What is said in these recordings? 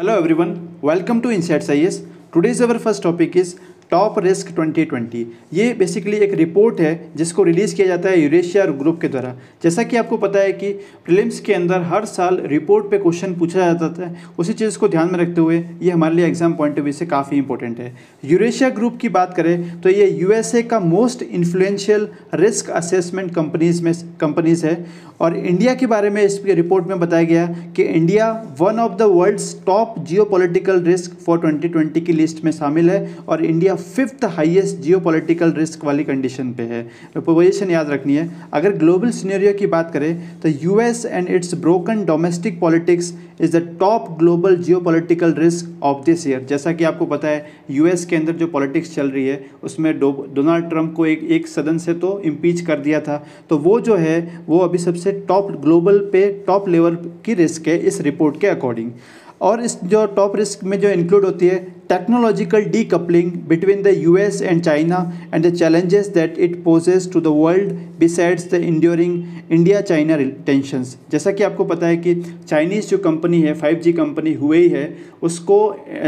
Hello everyone, welcome to Insights IAS. Today's our first topic is top risk 2020। ये basically एक report है जिसको release किया जाता है यूरेशिया ग्रुप के द्वारा। जैसा कि आपको पता है कि प्रीलिम्स के अंदर हर साल रिपोर्ट पे क्वेश्चन पूछा जाता है, उसी चीज़ को ध्यान में रखते हुए ये हमारे लिए एग्जाम पॉइंट ऑफ व्यू से काफ़ी इंपॉर्टेंट है। यूरेशिया ग्रुप की बात करें तो ये यूएसए का most influential risk assessment companies है और इंडिया के बारे में इस रिपोर्ट में बताया गया कि India one of the world's top geopolitical risk for 2020 की लिस्ट में शामिल है और India fifth highest geopolitical risk वाली कंडीशन पे है। पोजीशन याद रखनी है। अगर ग्लोबल सिनेरियो की बात करें तो US and its broken domestic politics is the top global geopolitical risk of this year. जैसा कि आपको पता है यूएस के अंदर जो पॉलिटिक्स चल रही है उसमें डोनाल्ड ट्रंप को एक सदन से तो इम्पीच कर दिया था, तो वो जो है वो अभी सबसे टॉप ग्लोबल पे टॉप लेवल की रिस्क है इस रिपोर्ट के अकॉर्डिंग। और इस जो टॉप रिस्क में जो इंक्लूड होती है technological decoupling between the US and China and the challenges that it poses to the world besides the enduring India China tensions. जैसा कि आपको पता है कि चाइनीज़ जो कंपनी है 5G कंपनी हुई है उसको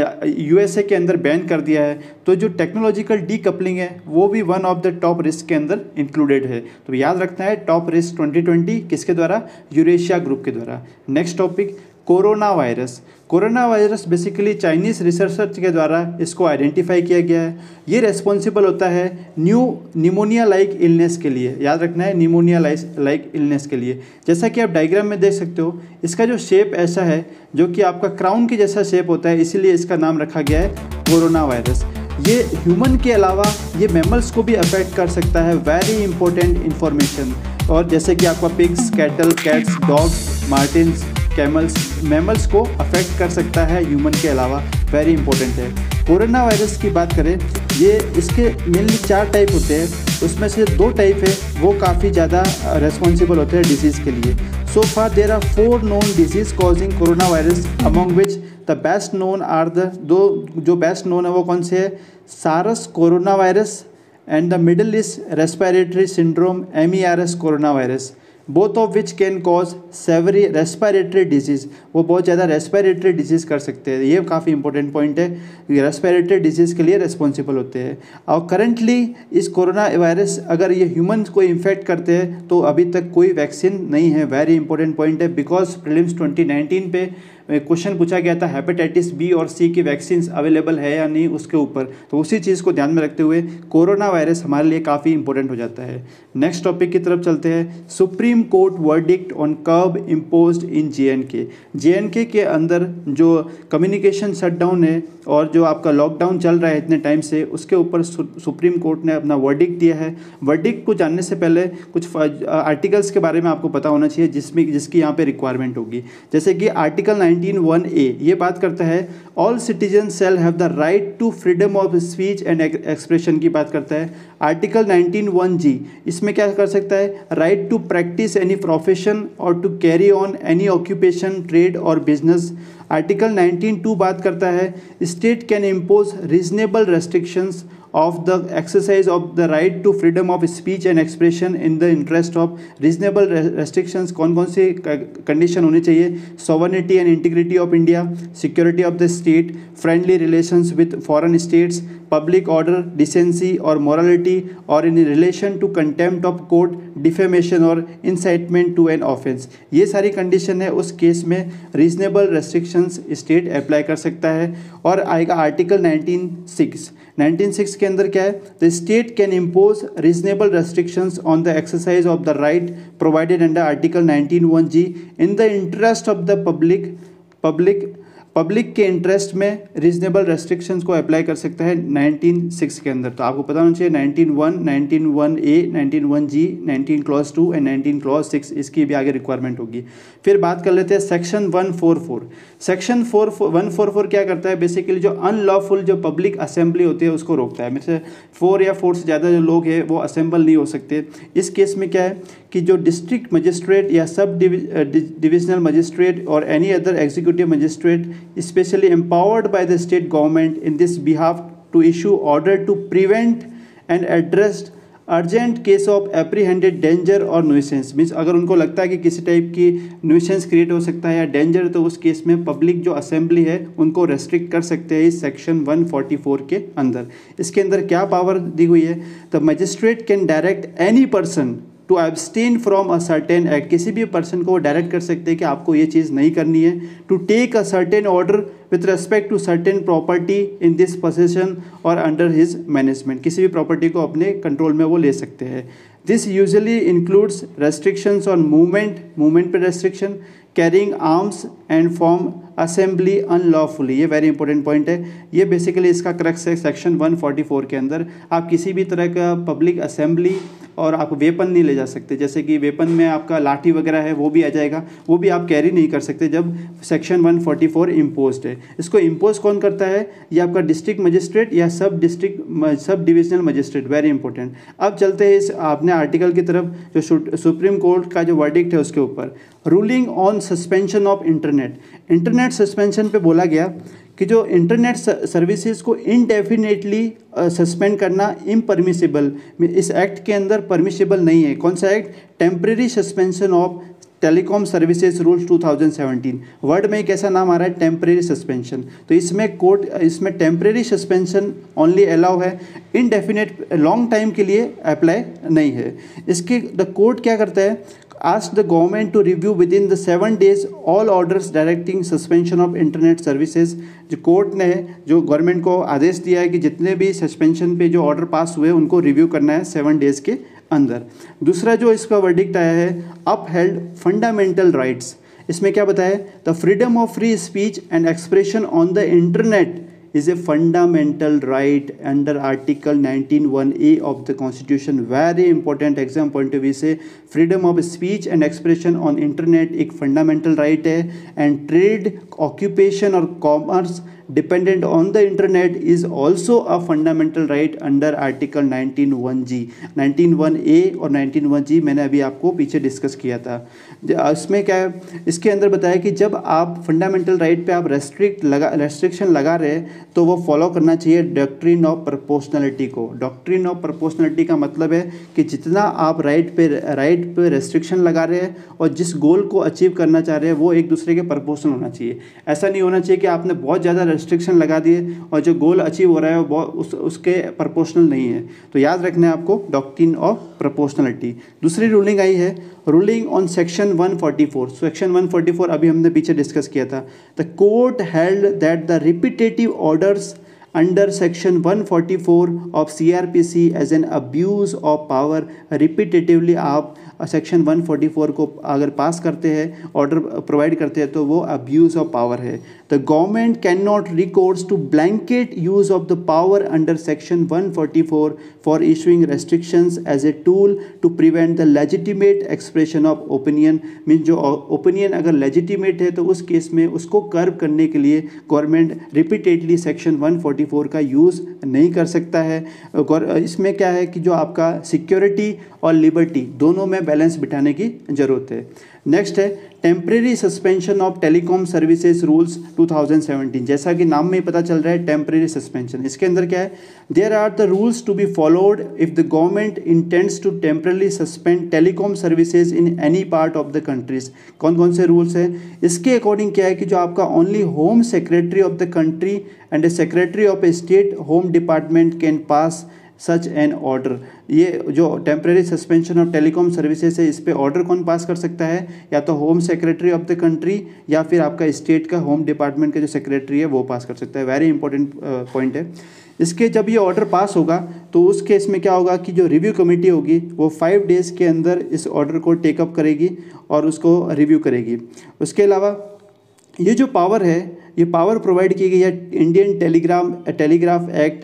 यूएसए के अंदर बैन कर दिया है, तो जो टेक्नोलॉजिकल डीकपलिंग है वो भी one of the top risk के अंदर इंक्लूडेड है। तो याद रखना है टॉप रिस्क 2020 किसके द्वारा? यूरेशिया ग्रुप के द्वारा। Next topic corona virus. Corona virus basically Chinese researchers के द्वारा इसको आइडेंटिफाई किया गया है। ये रेस्पॉन्सिबल होता है न्यू निमोनिया लाइक इलनेस के लिए। याद रखना है निमोनिया लाइक इलनेस के लिए। जैसा कि आप डायग्राम में देख सकते हो इसका जो शेप ऐसा है जो कि आपका क्राउन के जैसा शेप होता है, इसीलिए इसका नाम रखा गया है कोरोना वायरस। ये ह्यूमन के अलावा ये मैमल्स को भी अफेक्ट कर सकता है। Very important information. और जैसे कि आपका pigs, cattle, cats, dogs, martens, camels, mammals को अफेक्ट कर सकता है ह्यूमन के अलावा। वेरी इंपॉर्टेंट है। कोरोना वायरस की बात करें ये इसके मेनली 4 टाइप होते हैं, उसमें से 2 टाइप है वो काफ़ी ज़्यादा रेस्पॉन्सिबल होते हैं डिजीज़ के लिए। So far there are 4 known disease causing corona virus among which the best known are the जो बेस्ट नोन है वो कौन से है? SARS corona virus and the Middle East respiratory syndrome MERS corona virus, both of which can cause severe respiratory disease. वो बहुत ज़्यादा respiratory disease कर सकते हैं। ये काफ़ी इंपॉर्टेंट पॉइंट है, रेस्पिरेटरी डिजीज़ के लिए रेस्पॉन्सिबल होते हैं। और करंटली इस कोरोना वायरस अगर ये ह्यूमन्स को इन्फेक्ट करते हैं तो अभी तक कोई वैक्सीन नहीं है। वेरी इंपॉर्टेंट पॉइंट है बिकॉज प्रीलिम्स 2019 पे क्वेश्चन पूछा गया था हेपेटाइटिस बी और सी की वैक्सीन अवेलेबल है या नहीं उसके ऊपर, तो उसी चीज़ को ध्यान में रखते हुए कोरोना वायरस हमारे लिए काफ़ी इंपॉर्टेंट हो जाता है। नेक्स्ट टॉपिक की तरफ चलते हैं। Supreme Court verdict on curb imposed in JNK के अंदर जो कम्युनिकेशन शटडाउन है और जो आपका लॉकडाउन चल रहा है इतने टाइम से, उसके ऊपर सुप्रीम कोर्ट ने अपना वर्डिक्ट दिया है। वर्डिक्ट को जानने से पहले कुछ आर्टिकल्स के बारे में आपको पता होना चाहिए जिसकी यहाँ पे रिक्वायरमेंट होगी। जैसे कि आर्टिकल 19(1)A ये बात करता है all citizen shall have the right to freedom of speech and expression की बात करता है। आर्टिकल 19(1)G इसमें क्या कर सकता है? Right to practice any profession और to carry on any occupation, trade और बिजनेस। आर्टिकल 19(2) बात करता है state can impose reasonable restrictions of the exercise of the right to freedom of speech and expression in the interest of reasonable restrictions। कौन कौन सी condition होनी चाहिए? sovereignty and integrity of India, security of the state, friendly relations with foreign states, public order, decency or morality, or in relation to contempt of court, defamation or incitement to an offense। ये सारी condition है उस case में reasonable restrictions state apply कर सकता है। और आएगा आर्टिकल 19(6) के अंदर क्या है? The state can impose reasonable restrictions on the exercise of the right provided under article 19(1)G in the interest of the public के इंटरेस्ट में रीजनेबल रेस्ट्रिक्शंस को अप्लाई कर सकता है 19(6) के अंदर। तो आपको पता होना चाहिए 19(1), 19(1)A, 19(1)G, 19(2) एंड 19(6) इसकी भी आगे रिक्वायरमेंट होगी। फिर बात कर लेते हैं सेक्शन 144। सेक्शन 144 क्या करता है? बेसिकली जो अनलॉफुल जो पब्लिक असेंबली होती है उसको रोकता है। मेरे से 4 या 4 से ज़्यादा जो लोग हैं वो असेंबल नहीं हो सकते। इस केस में क्या है कि जो डिस्ट्रिक्ट मजिस्ट्रेट या सब डिविजनल मजिस्ट्रेट और any other executive magistrate especially empowered by the state government in this behalf to issue order to prevent and address urgent case of apprehended danger और nuisance, means अगर उनको लगता है कि किसी type की nuisance create हो सकता है या डेंजर, तो उस केस में पब्लिक जो असेंबली है उनको रेस्ट्रिक्ट कर सकते हैं इस सेक्शन 144 के अंदर। इसके अंदर क्या पावर दी हुई है? The magistrate can direct any person to abstain from a certain act, किसी भी पर्सन को डायरेक्ट कर सकते हैं कि आपको ये चीज़ नहीं करनी है। To take a certain order with respect to certain property in this possession और अंडर हिज मैनेजमेंट, किसी भी प्रॉपर्टी को अपने कंट्रोल में वो ले सकते हैं। This usually includes restrictions on movement पे restriction, carrying arms and form assembly unlawfully, ये वेरी इंपॉर्टेंट पॉइंट है। ये बेसिकली इसका क्रक्स है सेक्शन 144 के अंदर। आप किसी भी तरह का पब्लिक असेंबली और आप वेपन नहीं ले जा सकते, जैसे कि वेपन में आपका लाठी वगैरह है वो भी आ जाएगा, वो भी आप कैरी नहीं कर सकते जब सेक्शन 144 इम्पोज्ड है। इसको इम्पोज कौन करता है? ये आपका डिस्ट्रिक्ट मजिस्ट्रेट या sub divisional magistrate, very important. अब चलते हैं इस अपने आर्टिकल की तरफ, जो सुप्रीम कोर्ट का जो वर्डिक्ट है उसके ऊपर। Ruling on suspension of internet suspension पे बोला गया कि जो इंटरनेट सर्विसेज को इनडेफिनेटली सस्पेंड करना इम्परमिसिबल, इस एक्ट के अंदर परमिसिबल नहीं है। कौन सा act? Temporary suspension of telecom services rules 2017। Word में एक ऐसा नाम आ रहा है टेम्परेरी सस्पेंशन, तो इसमें टेम्परेरी सस्पेंशन ओनली अलाउ है, इनडेफिनेट लॉन्ग टाइम के लिए अप्लाई नहीं है। इसके द कोर्ट क्या करता है? ask the government to review within the 7 days all orders directing suspension of internet services। जो कोर्ट ने जो गवर्नमेंट को आदेश दिया है कि जितने भी सस्पेंशन पे जो ऑर्डर पास हुए उनको रिव्यू करना है 7 डेज के अंदर। दूसरा जो इसका वर्डिक्ट आया है, अपहेल्ड फंडामेंटल राइट्स। इसमें क्या बताया? The freedom of free speech and expression on the internet is a fundamental right under Article 19(1)(a) of the Constitution। Very important exam point of view से freedom of speech and expression on internet एक fundamental right है, and trade, occupation और commerce dependent on the internet is also a fundamental right under Article 19(1)(g)। 19(1)(a) और 19(1)(g) मैंने अभी आपको पीछे discuss किया था। इसमें क्या है? इसके अंदर बताया कि जब आप फंडामेंटल राइट पे आप रेस्ट्रिक्शन लगा रहे हैं तो वो फॉलो करना चाहिए डॉक्ट्रिन ऑफ प्रोपोर्शनलिटी को। डॉक्ट्रिन ऑफ प्रोपोर्शनलिटी का मतलब है कि जितना आप राइट पे रेस्ट्रिक्शन लगा रहे हैं और जिस गोल को अचीव करना चाह रहे हैं वो एक दूसरे के प्रोपोर्शनल होना चाहिए। ऐसा नहीं होना चाहिए कि आपने बहुत ज़्यादा रेस्ट्रिक्शन लगा दिए और जो गोल अचीव हो रहा है वो उसके प्रोपोर्शनल नहीं है। तो याद रखना है आपको डॉक्ट्रिन ऑफ प्रोपोर्शनलिटी। दूसरी रूलिंग आई है रूलिंग ऑन सेक्शन 144। सेक्शन 144 अभी हमने पीछे डिस्कस किया था। The court held that the repetitive orders under section 144 of CRPC as an abuse of power. Repetitively आप सेक्शन 144 को अगर पास करते हैं, ऑर्डर प्रोवाइड करते हैं, तो वो अब्यूज़ ऑफ पावर है। The government can not recourse to blanket use of the power under section 144 for issuing restrictions as a tool to prevent the legitimate expression of opinion. Mean जो opinion अगर legitimate है तो उस case में उसको curve करने के लिए गवर्नमेंट रिपीटेडली सेक्शन 144 का यूज़ नहीं कर सकता है। इसमें क्या है कि जो आपका सिक्योरिटी और लिबर्टी दोनों में बैलेंस बिठाने की ज़रूरत है। नेक्स्ट है temporary suspension of telecom services rules 2017। जैसा कि नाम में ही पता चल रहा है टेम्परेरी सस्पेंशन। इसके अंदर क्या है? There are the rules to be followed if the government intends to temporarily suspend telecom services in any part of the countries. कौन कौन से रूल्स हैं? इसके अकॉर्डिंग क्या है कि जो आपका only home secretary of the country and a secretary of a state home department can pass such an order. ये जो temporary suspension of telecom services है, इस पे ऑर्डर कौन पास कर सकता है? या तो home secretary of the country या फिर आपका स्टेट का होम डिपार्टमेंट का जो सेक्रेटरी है वो पास कर सकता है। वेरी इंपॉर्टेंट पॉइंट है। इसके जब ये ऑर्डर पास होगा तो उस केस में क्या होगा कि जो रिव्यू कमेटी होगी वो 5 डेज़ के अंदर इस ऑर्डर को टेकअप करेगी और उसको रिव्यू करेगी। उसके अलावा ये जो पावर है, ये पावर प्रोवाइड की गई है इंडियन टेलीग्राफ एक्ट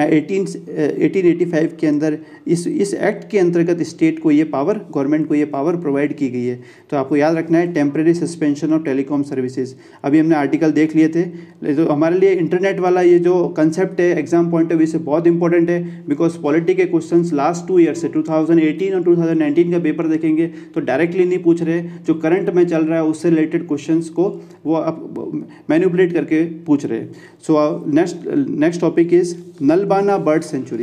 1885 के अंदर। इस एक्ट के अंतर्गत स्टेट को ये पावर, गवर्नमेंट को ये पावर प्रोवाइड की गई है। तो आपको याद रखना है temporary suspension of telecom services. अभी हमने आर्टिकल देख लिए थे, तो हमारे लिए इंटरनेट वाला ये जो कंसेप्ट है एग्जाम पॉइंट ऑफ व्यू से बहुत इंपॉर्टेंट है, बिकॉज पॉलिटी के क्वेश्चंस लास्ट 2 ईयर से 2018 और 2019 का पेपर देखेंगे तो डायरेक्टली नहीं पूछ रहे, जो करंट में चल रहा है उससे रिलेटेड क्वेश्चंस को वो अब मैनिपुलेट करके पूछ रहे। So next topic is Nalabana bird sanctuary.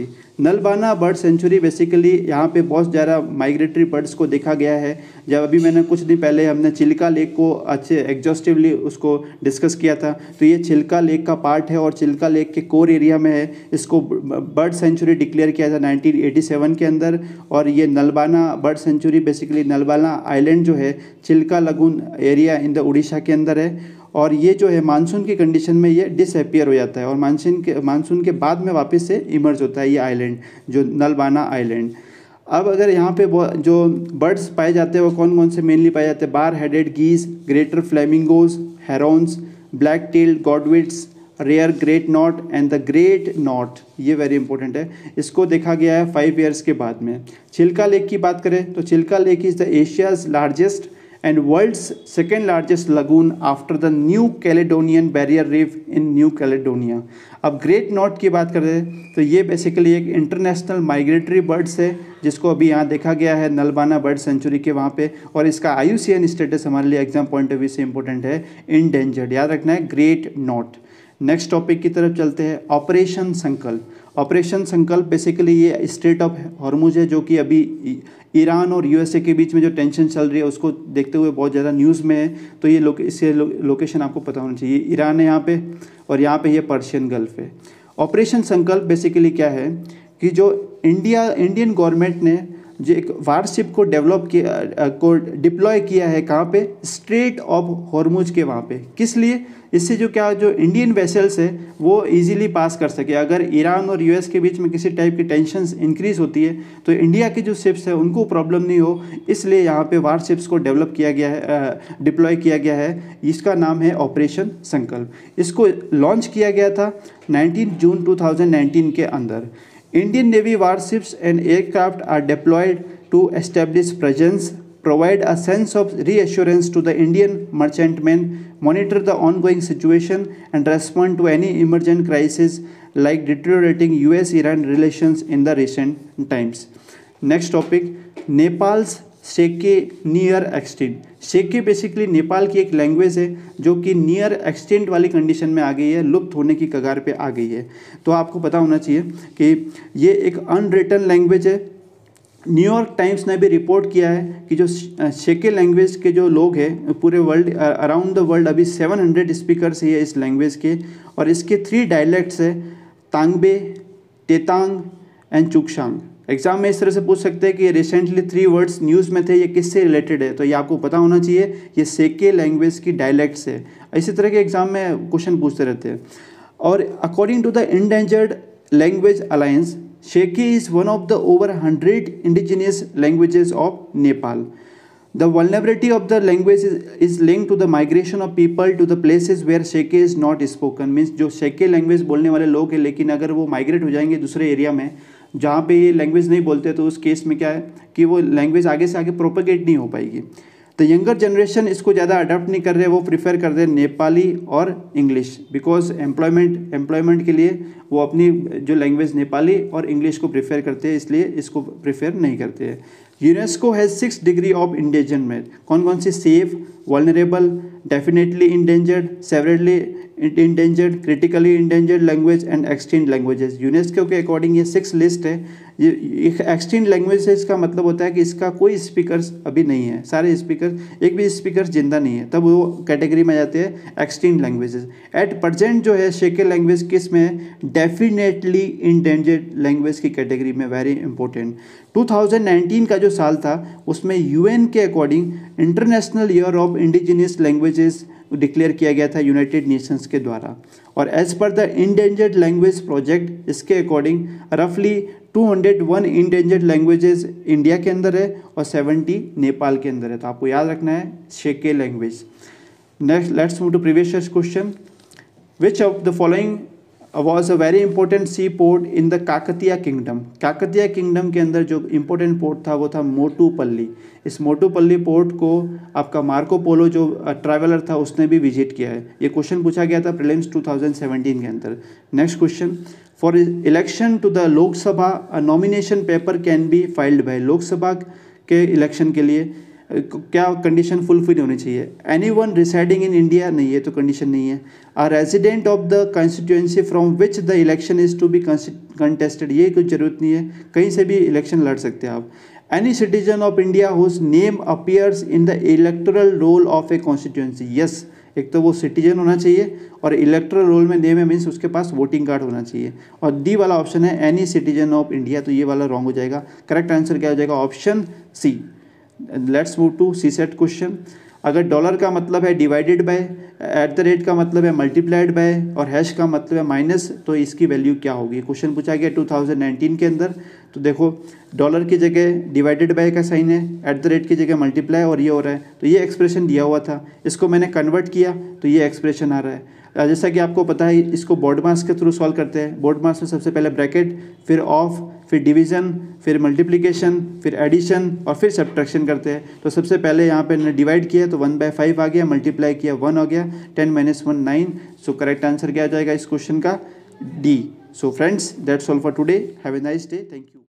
Nalabana bird sanctuary basically यहाँ पे बहुत ज़्यादा माइग्रेटरी बर्ड्स को देखा गया है। जब अभी मैंने कुछ दिन पहले हमने चिल्का लेक को अच्छे एग्जॉस्टिवली उसको डिस्कस किया था, तो ये चिल्का लेक का पार्ट है और चिल्का लेक के कोर एरिया में है। इसको बर्ड सेंचुरी डिक्लेयर किया था 1987 के अंदर। और ये Nalabana bird sanctuary basically Nalabana island जो है Chilika lagoon area in the Orissa के अंदर है। और ये जो है मानसून की कंडीशन में ये डिसअपियर हो जाता है और मानसून के बाद में वापस से इमर्ज होता है ये आइलैंड, जो नलबाना आइलैंड। अब अगर यहाँ पे जो बर्ड्स पाए जाते हैं वो कौन कौन से मेनली पाए जाते हैं? Bar headed geese, greater flamingos, herons, black tailed godwits, rare great knot and the great knot, ये वेरी इंपॉर्टेंट है। इसको देखा गया है 5 ईयर्स के बाद में। चिल्का लेक की बात करें तो Chilika lake is the Asia's largest and world's second largest lagoon after the New Caledonian Barrier Reef in New Caledonia। अब ग्रेट नॉट की बात करें तो ये बेसिकली एक इंटरनेशनल माइग्रेटरी बर्ड्स है जिसको अभी यहाँ देखा गया है नलबाना बर्ड सेंचुरी के वहाँ पे, और इसका IUCN स्टेटस हमारे लिए एग्जाम पॉइंट ऑफ व्यू से इंपॉर्टेंट है, इंडेंजर्ड। याद रखना है ग्रेट नॉट। नेक्स्ट टॉपिक की तरफ चलते हैं, ऑपरेशन संकल्प। ऑपरेशन संकल्प बेसिकली ये स्ट्रेट ऑफ हॉर्मुज है जो कि अभी ईरान और USA के बीच में जो टेंशन चल रही है उसको देखते हुए बहुत ज़्यादा न्यूज़ में है। तो ये इससे लोकेशन आपको पता होना चाहिए। ईरान है यहाँ पे और यहाँ पे ये पर्शियन गल्फ है। ऑपरेशन संकल्प बेसिकली क्या है कि जो इंडियन गवर्नमेंट ने जो एक वारशिप को डिप्लॉय किया है कहाँ पे? स्ट्रेट ऑफ हॉर्मुज के वहाँ पे। किस लिए? इससे जो इंडियन वेसल्स है वो इजीली पास कर सके। अगर ईरान और US के बीच में किसी टाइप की टेंशन्स इंक्रीज होती है तो इंडिया की जो शिप्स है उनको प्रॉब्लम नहीं हो, इसलिए यहाँ पे वारशिप्स को डेवलप किया गया है, डिप्लॉय किया गया है। इसका नाम है ऑपरेशन संकल्प। इसको लॉन्च किया गया था 19 जून 2019 के अंदर। Indian Navy warships and aircraft are deployed to establish presence, provide a sense of reassurance to the Indian merchantmen, monitor the ongoing situation, and respond to any emergent crisis like deteriorating US-Iran relations in the recent times. Next topic, Nepal's Sheke near extinct. Sheke basically Nepal की एक language है जो कि near extent वाली condition में आ गई है, लुप्त होने की कगार पे आ गई है। तो आपको पता होना चाहिए कि ये एक अनरिटन लैंग्वेज है। न्यूयॉर्क टाइम्स ने भी रिपोर्ट किया है कि जो शेके लैंग्वेज के जो लोग हैं पूरे वर्ल्ड अराउंड द वर्ल्ड अभी 700 स्पीकर्स है इस लैंग्वेज के, और इसके 3 डायलेक्ट्स है, तांगबे, टेतांग एंड चुकशांग। एग्जाम में इस तरह से पूछ सकते हैं कि रिसेंटली 3 वर्ड्स न्यूज़ में थे, ये किससे रिलेटेड है? तो ये आपको पता होना चाहिए, ये शेके लैंग्वेज की डायलेक्ट्स है। इसी तरह के एग्जाम में क्वेश्चन पूछते रहते हैं। और according to the endangered language alliance, Sheke is one of the over 100 indigenous languages of Nepal. The vulnerability of the language is linked to the migration of people to the places where Sheke is not spoken। Means जो Sheke language बोलने वाले लोग हैं लेकिन अगर वो migrate हो जाएंगे दूसरे एरिया में जहाँ पे ये लैंग्वेज नहीं बोलते तो उस केस में क्या है कि वो लैंग्वेज आगे से आगे प्रोपेगेट नहीं हो पाएगी। तो यंगर जनरेशन इसको ज़्यादा अडॉप्ट नहीं कर रहे, वो प्रिफर कर रहे हैं नेपाली और इंग्लिश, बिकॉज एम्प्लॉयमेंट के लिए वो अपनी जो लैंग्वेज नेपाली और इंग्लिश को प्रिफर करते हैं, इसलिए इसको प्रिफर नहीं करते हैं। UNESCO has 6 degree of endangerment. कौन कौन सी? Safe, vulnerable, definitely endangered, severely endangered, critically endangered language and extinct languages. UNESCO के अकॉर्डिंग ये 6 लिस्ट है। ये एक्सटिंक्ट लैंग्वेजेस का मतलब होता है कि इसका कोई स्पीकर्स अभी नहीं है, सारे स्पीकर, एक भी स्पीकर जिंदा नहीं है, तब वो कैटेगरी में जाते हैं एक्सटिंक्ट लैंग्वेजेस। एट प्रेजेंट जो है शेके लैंग्वेज किस में है? डेफिनेटली इंडेंजर्ड लैंग्वेज की कैटेगरी में। Very important. 2019 का जो साल था उसमें UN के according international year of indigenous languages declare किया गया था यूनाइटेड नेशंस के द्वारा। और as per the endangered language project, इसके अकॉर्डिंग रफली 201 इंडेंजर्ड लैंग्वेजेस इंडिया के अंदर है और 70 नेपाल के अंदर है। तो आपको याद रखना है Sheke language. Next, let's move to previous years question. Which of the following was a very important sea port in the Kakatiya kingdom. Kakatiya kingdom के अंदर जो इंपॉर्टेंट पोर्ट था वो था मोटूपल्ली। इस मोटूपल्ली पोर्ट को आपका मार्को पोलो जो ट्रैवलर था उसने भी विजिट किया है। ये क्वेश्चन पूछा गया था प्रीलिम्स 2017 के अंदर। Next question, for election to the Lok Sabha nomination paper can be filed by. Lok Sabha के इलेक्शन के लिए क्या कंडीशन फुलफिल होनी चाहिए? Any one residing in India, नहीं, ये तो कंडीशन नहीं है। A resident of the constituency from which the election is to be contested, ये कुछ जरूरत नहीं है, कहीं से भी इलेक्शन लड़ सकते हैं आप। Any citizen of India whose name appears in the electoral roll of a constituency, yes, एक तो वो सिटीजन होना चाहिए और इलेक्टोरल रोल में नेम है मीन्स उसके पास वोटिंग कार्ड होना चाहिए। और डी वाला ऑप्शन है एनी सिटीजन ऑफ इंडिया, तो ये वाला रॉन्ग हो जाएगा। करेक्ट आंसर क्या हो जाएगा? Option C. Let's move to CSAT question. अगर डॉलर का मतलब है divided by, at the rate का मतलब है मल्टीप्लाइड बाय और हैश का मतलब है माइनस, तो इसकी वैल्यू क्या होगी? क्वेश्चन पूछा गया 2019 के अंदर। तो देखो डॉलर की जगह डिवाइडेड बाय का साइन है, एट द रेट की जगह मल्टीप्लाई और ये हो रहा है, तो ये एक्सप्रेशन दिया हुआ था, इसको मैंने कन्वर्ट किया तो ये एक्सप्रेशन आ रहा है। जैसा कि आपको पता है इसको बोर्ड मास के थ्रू सॉल्व करते हैं। बोर्ड मास में सबसे पहले ब्रैकेट, फिर ऑफ, फिर डिवीजन, फिर मल्टीप्लिकेशन, फिर एडिशन और फिर सब्ट्रैक्शन करते हैं। तो सबसे पहले यहाँ पे डिवाइड किया तो 1/5 आ गया, मल्टीप्लाई किया 1 हो गया, 10 - 1 9। सो करेक्ट आंसर क्या आ जाएगा इस क्वेश्चन का? D. So friends that's all for today, have a nice day, thank you.